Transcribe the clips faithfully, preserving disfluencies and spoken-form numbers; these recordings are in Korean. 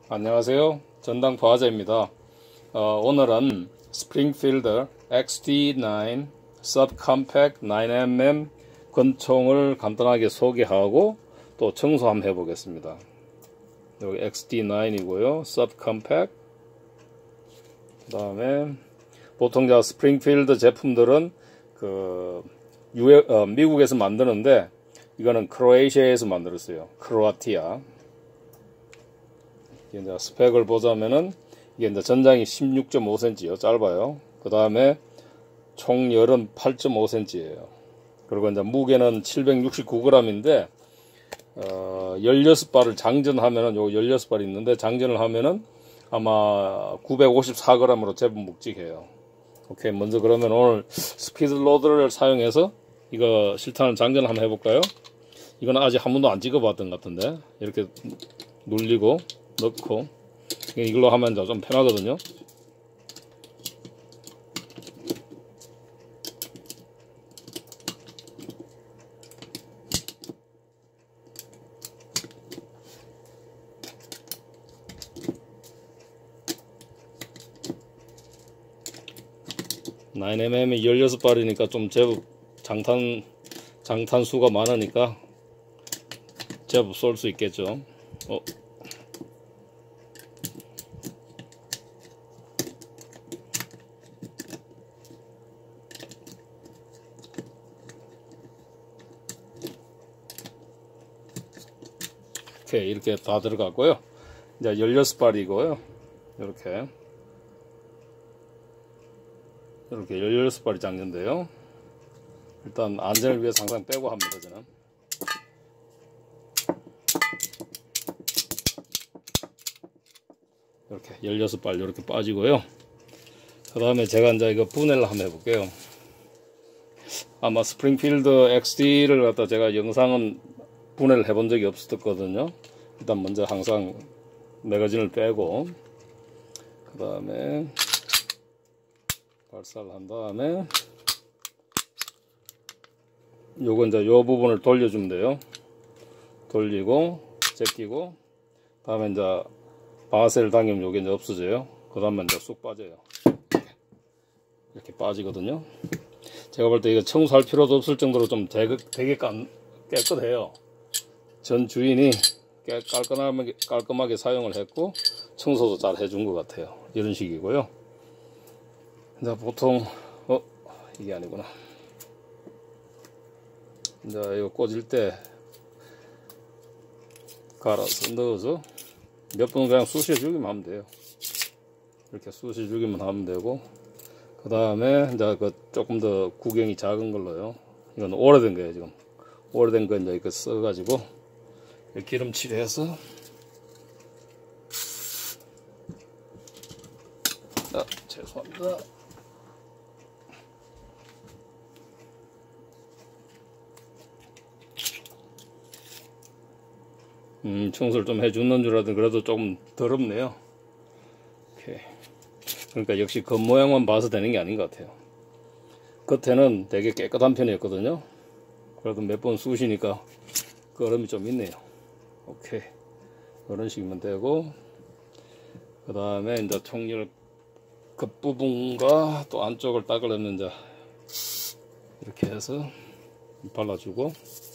안녕하세요. 전당 부하자입니다. 어, 오늘은 스프링필드 엑스디 나인 Subcompact 나인 엠엠 권총을 간단하게 소개하고 또 청소 한번 해보겠습니다. 여기 엑스디 나인이고요. Subcompact. 그 다음에 보통 자 스프링필드 제품들은 그 유에, 어, 미국에서 만드는데 이거는 크로에이시아에서 만들었어요. 크로아티아. 이제 스펙을 보자면은 이게 이제 전장이 십육 점 오 센티미터요. 짧아요. 그 다음에 총열은 팔 점 오 센티미터예요. 그리고 이제 무게는 칠백육십구 그램인데 어, 십육 발을 장전하면은 요 십육 발이 있는데 장전을 하면은 아마 구백오십사 그램으로 제법 묵직해요. 오케이, 먼저 그러면 오늘 스피드 로드를 사용해서 이거 실탄을 장전을 한번 해볼까요? 이건 아직 한 번도 안 찍어봤던 것 같은데 이렇게 눌리고 넣고 이걸로 하면 좀 편하거든요. 나인 엠엠이 십육 발이니까 좀 제법 장탄 장탄 수가 많으니까 제법 쏠 수 있겠죠. 어. 이렇게 이렇게 다 들어갔고요. 이제 십육 발이고요. 이렇게 이렇게 십육 발이 장전돼요. 일단 안전을 위해서 항상 빼고 합니다. 저는 이렇게 십육 발 이렇게 빠지고요. 그 다음에 제가 이제 이거 분해를 한번 해볼게요. 아마 스프링필드 엑스디를 갖다 제가 영상은 분해를 해본 적이 없었거든요. 일단 먼저 항상 매거진을 빼고 그 다음에 발사를 한 다음에 요거 이제 요 부분을 돌려주면 돼요. 돌리고 제끼고 다음에 이제 방아쇠를 당기면 요게 이제 없어져요. 그 다음에 이제 쑥 빠져요. 이렇게 빠지거든요. 제가 볼 때 이거 청소할 필요도 없을 정도로 좀 되게, 되게 깨끗해요. 전 주인이 깔끔하게, 깔끔하게 사용을 했고 청소도 잘 해준 것 같아요. 이런 식이고요. 이제 보통 어 이게 아니구나. 이제 이거 꽂을 때 갈아서 넣어서 몇 번 그냥 쑤셔 주기만 하면 돼요. 이렇게 쑤셔 주기만 하면 되고 그 다음에 이제 그 조금 더 구경이 작은 걸로요. 이건 오래된 거예요. 지금 오래된 거 이제 이거 써가지고 기름칠을 해서 아, 죄송합니다. 음, 청소를 좀 해주는 줄 알았더니 그래도 조금 더럽네요. 오케이. 그러니까 역시 겉모양만 봐서 되는 게 아닌 것 같아요. 겉에는 되게 깨끗한 편이었거든요. 그래도 몇 번 쑤시니까 끄름이 좀 있네요. 오케이. 이런 식이면 되고 그 다음에 이제 총열 겉부분과 또 안쪽을 닦으려면 이제 이렇게 해서 발라주고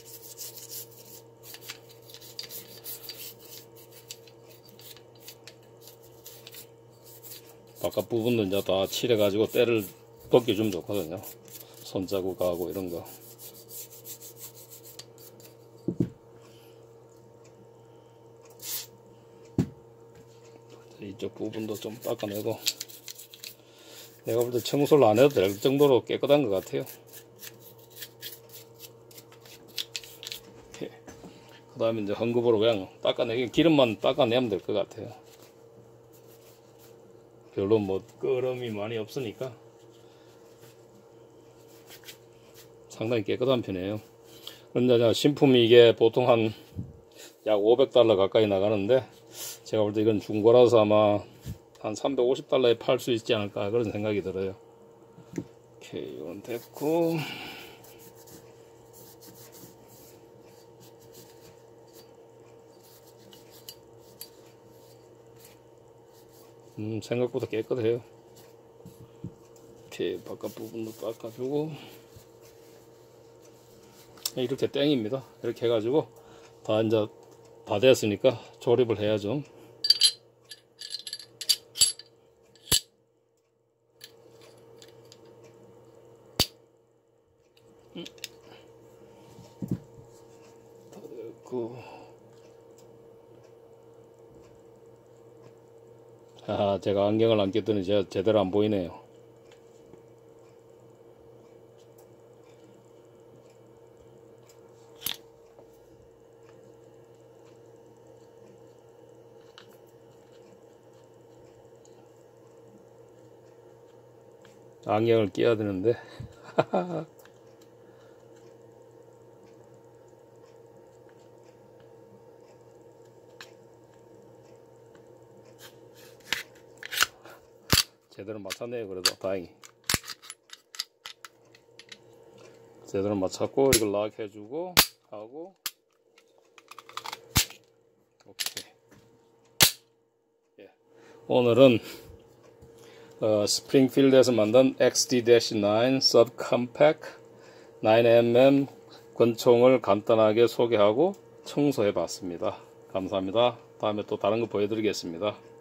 바깥 부분도 이제 다 칠해가지고 때를 벗겨주면 좋거든요. 손자국하고 이런 거. 이쪽 부분도 좀 닦아내고 내가 볼 때 청소를 안 해도 될 정도로 깨끗한 것 같아요. 그 다음에 이제 헝겊으로 그냥 닦아내기 기름만 닦아내면 될 것 같아요. 별로 뭐 끄름이 많이 없으니까 상당히 깨끗한 편이에요. 그런데 신품이 이게 보통 한 약 오백 달러 가까이 나가는데 제가 볼 때 이건 중고라서 아마 한 삼백오십 달러에 팔 수 있지 않을까 그런 생각이 들어요. 오케이, 이건 됐고 음, 생각보다 깨끗해요. 이렇게 바깥 부분도 닦아주고, 이렇게 땡입니다. 이렇게 해가지고 다 이제 다 됐으니까 조립을 해야죠. 음. 다 됐고, 아, 제가 안경을 안 꼈더니 제가 제대로 안 보이네요. 안경을 끼야 되는데. 제대로 맞췄네요. 그래도 다행히 제대로 맞췄고, 이걸 락 해주고 하고, 오케이. 예. 오늘은 어, 스프링필드에서 만든 엑스디 나인 Subcompact 나인 엠엠 권총을 간단하게 소개하고 청소해 봤습니다. 감사합니다. 다음에 또 다른 거 보여드리겠습니다.